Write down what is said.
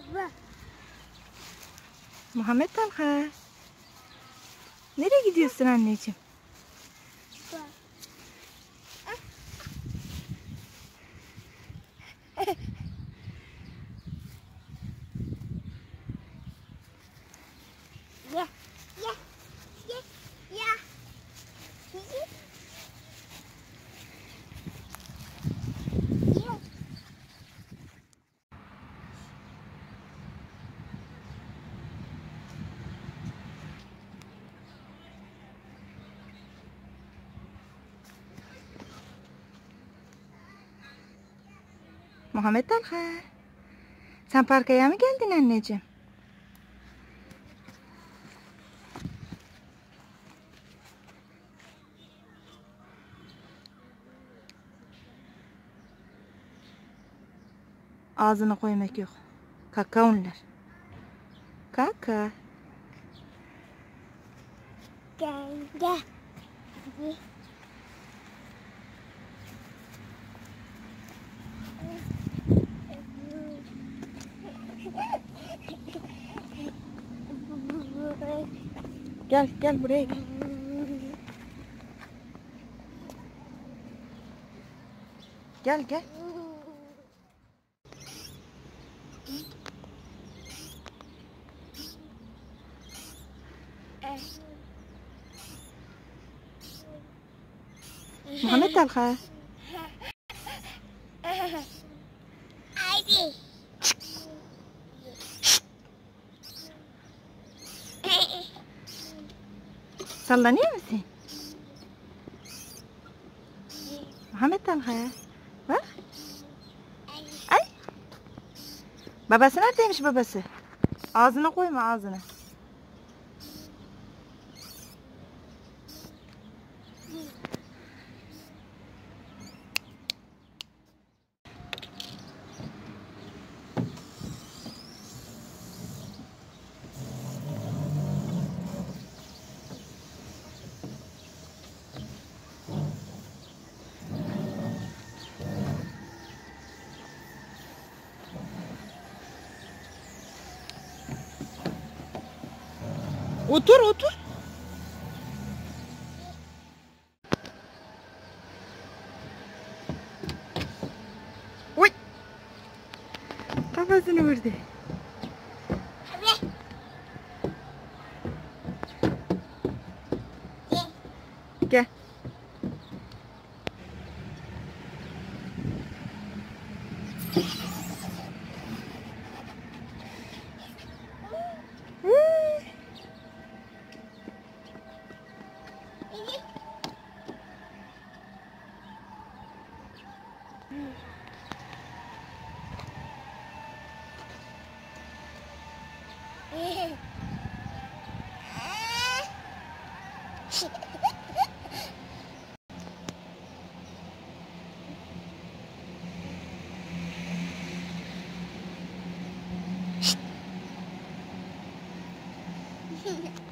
Muhammed Talha. Nereye gidiyorsun anneciğim? Muhammed Talha. Sen parkaya mı geldin anneciğim? Ağzına koymak yok. Kaka onlar. Kaka. Gel gel. Gel gel buraya gel. Gel gel. Muhammed Talha. Haydi. Sallanıyor musun? Muhammed Talha. Bak. Ay. Babası neredeymiş babası? Ağzına koyma ağzına. Otur otur. Oy. Kafasını vurdu. Gel. Yeah.